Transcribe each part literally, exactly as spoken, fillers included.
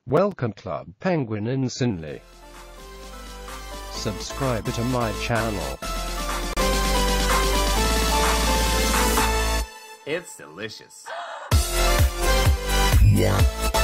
Welcome Club Penguin in Sinley. Subscribe to my channel. It's delicious. Yeah.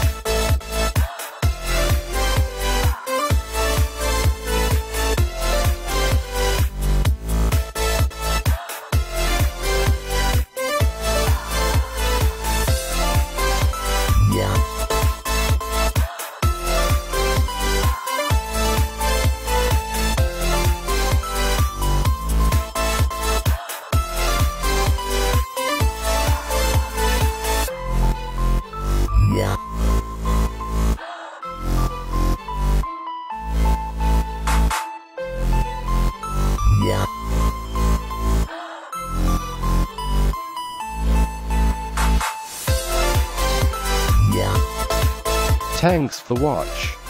Yeah. Yeah. Thanks for watch.